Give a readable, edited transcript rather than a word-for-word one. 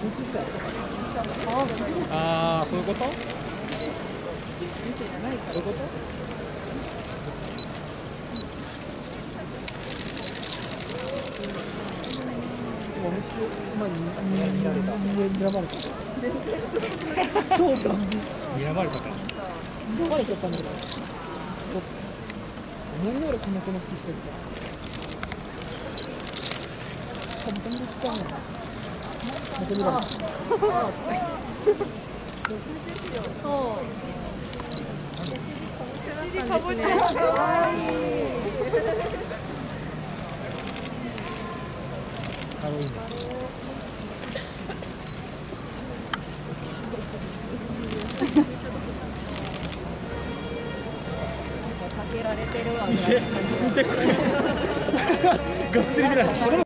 ああ、そういうこと？そういうこと？ 睨まれた。超ガンビ。 睨まれたか。 睨まれちゃったんだけど。何で俺こんなこの好きしてるか。しかも友達さんやな。また見られた。 そう。かぶってる。かわいい。 ハロウィンだ。 かけられてるわ。 見てこれ。がっつり見られた。